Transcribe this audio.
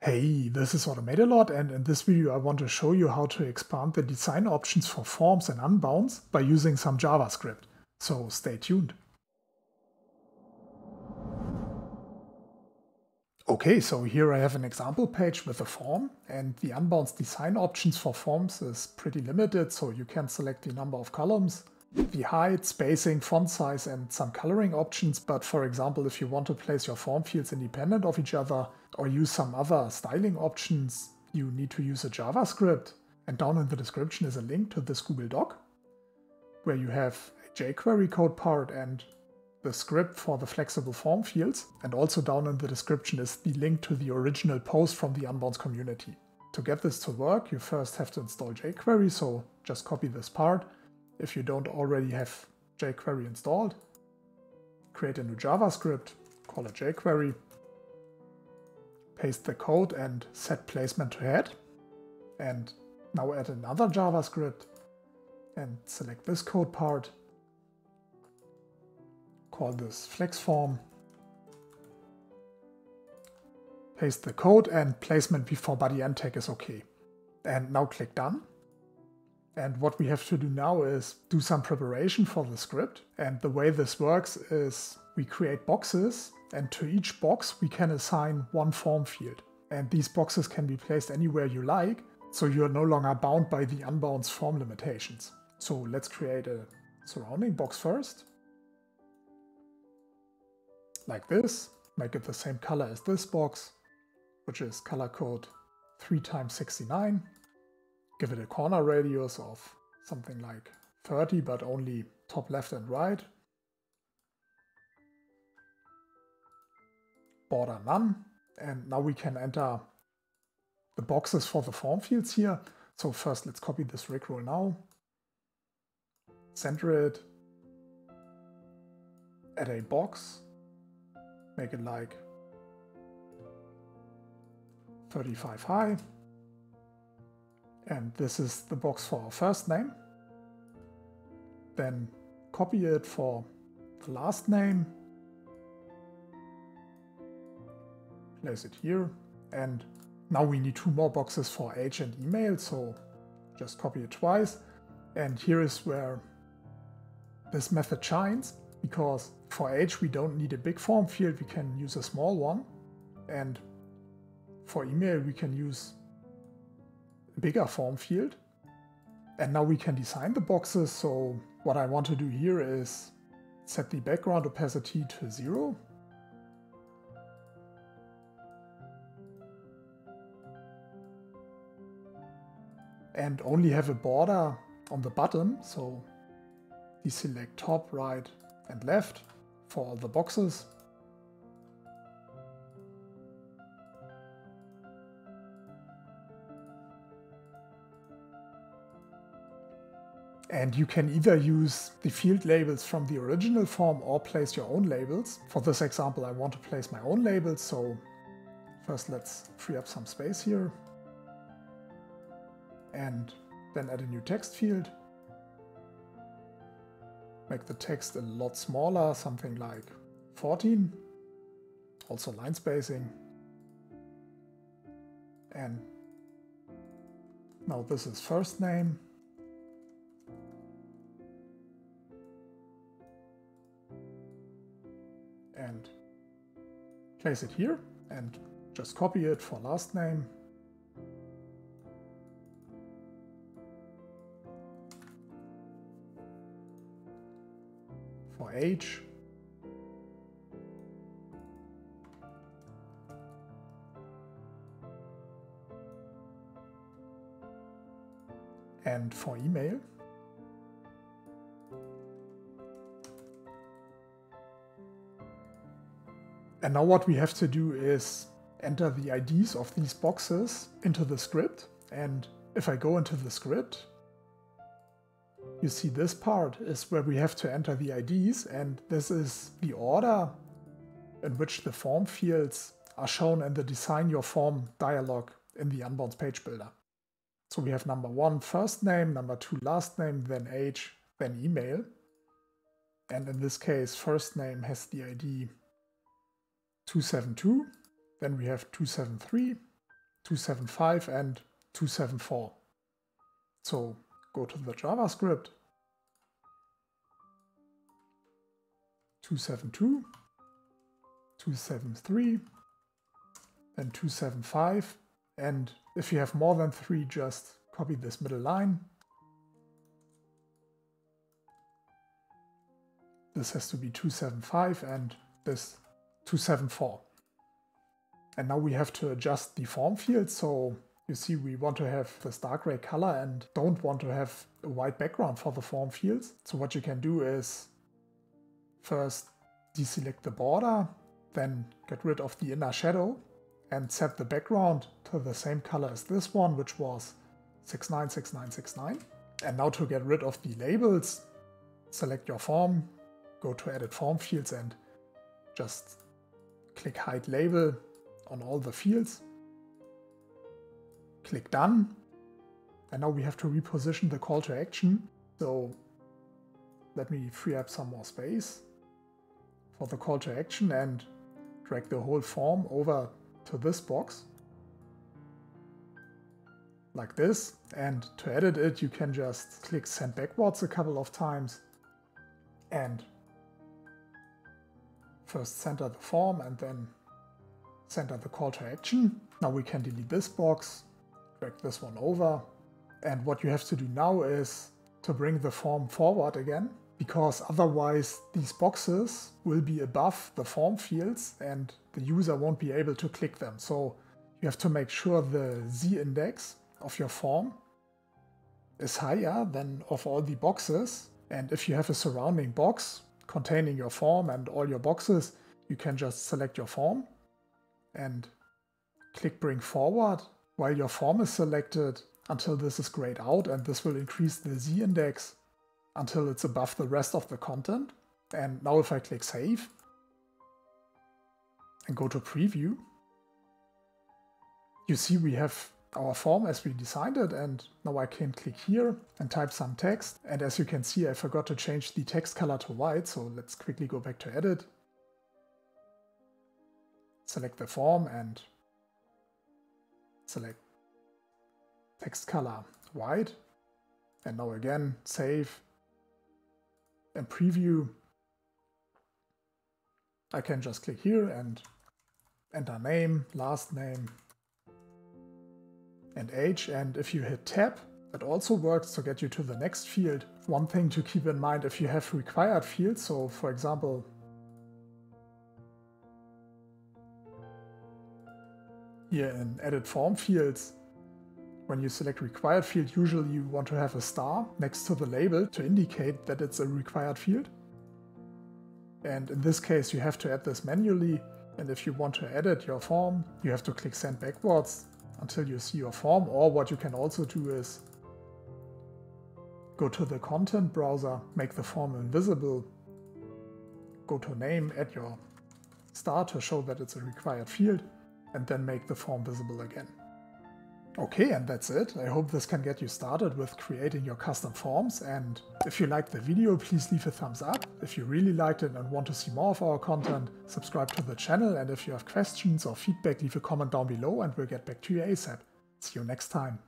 Hey, this is Automatalot, and in this video I want to show you how to expand the design options for forms and unbounds by using some JavaScript. So stay tuned. Okay, so here I have an example page with a form, and the unbounds design options for forms is pretty limited, so you can select the number of columns, the height, spacing, font size, and some coloring options. But for example, if you want to place your form fields independent of each other or use some other styling options, you need to use a JavaScript. And down in the description is a link to this Google Doc, where you have a jQuery code part and the script for the flexible form fields. And also down in the description is the link to the original post from the Unbounds community. To get this to work, you first have to install jQuery, so just copy this part. If you don't already have jQuery installed, create a new JavaScript, call it jQuery, paste the code and set placement to head. And now add another JavaScript and select this code part, call this flex form, paste the code, and placement before body end tag is okay. And now click done. And what we have to do now is do some preparation for the script. And the way this works is we create boxes, and to each box we can assign one form field. And these boxes can be placed anywhere you like, so you're no longer bound by the unbounds form limitations. So let's create a surrounding box first. Like this. Make it the same color as this box, which is color code 3x69. Give it a corner radius of something like 30, but only top left and right. Border none. And now we can enter the boxes for the form fields here. So first let's copy this rickroll now. Center it. Add a box. Make it like 35 high. And this is the box for our first name. Then copy it for the last name. Place it here. And now we need two more boxes for age and email, so just copy it twice. And here is where this method shines, because for age we don't need a big form field, we can use a small one. And for email we can use bigger form field. And now we can design the boxes. So what I want to do here is set the background opacity to 0. And only have a border on the bottom, so deselect top, right and left for all the boxes. And you can either use the field labels from the original form or place your own labels. For this example, I want to place my own labels, so first let's free up some space here. And then add a new text field. Make the text a lot smaller, something like 14. Also line spacing. And now this is first name. And place it here and just copy it for last name. For age. And for email. And now what we have to do is enter the IDs of these boxes into the script. And if I go into the script, you see this part is where we have to enter the IDs, and this is the order in which the form fields are shown in the Design Your Form dialog in the Unbounds page builder. So we have number 1 first name, number 2 last name, then age, then email. And in this case, first name has the ID 272, then we have 273, 275 and 274. So go to the JavaScript, 272, 273, and 275. And if you have more than 3, just copy this middle line. This has to be 275 and this 274. And now we have to adjust the form field. So you see we want to have this dark gray color and don't want to have a white background for the form fields. So what you can do is first deselect the border, then get rid of the inner shadow and set the background to the same color as this one, which was 696969. And now to get rid of the labels, select your form, go to Edit Form Fields and just click Hide Label on all the fields. Click Done. And now we have to reposition the call to action. So let me free up some more space for the call to action and drag the whole form over to this box. Like this. And to edit it, you can just click Send Backwards a couple of times and first center the form and then center the call to action. Now we can delete this box, drag this one over. And what you have to do now is to bring the form forward again, because otherwise these boxes will be above the form fields and the user won't be able to click them. So you have to make sure the z-index of your form is higher than of all the boxes. And if you have a surrounding box containing your form and all your boxes, you can just select your form and click Bring Forward while your form is selected until this is grayed out, and this will increase the z-index until it's above the rest of the content. And now if I click Save and go to Preview, you see we have our form as we designed it, and now I can click here and type some text. And as you can see, I forgot to change the text color to white, so let's quickly go back to Edit. Select the form and select text color white. And now again, save and preview. I can just click here and enter name, last name, and age. And if you hit Tab, that also works to get you to the next field. One thing to keep in mind if you have required fields, so for example, here in Edit Form Fields, when you select required field, usually you want to have a star next to the label to indicate that it's a required field. And in this case, you have to add this manually. And if you want to edit your form, you have to click Send Backwards until you see your form. Or what you can also do is go to the content browser, make the form invisible, go to name, add your star to show that it's a required field, and then make the form visible again. Okay, and that's it. I hope this can get you started with creating your custom forms, and if you liked the video, please leave a thumbs up. If you really liked it and want to see more of our content, subscribe to the channel, and if you have questions or feedback, leave a comment down below and we'll get back to you ASAP. See you next time.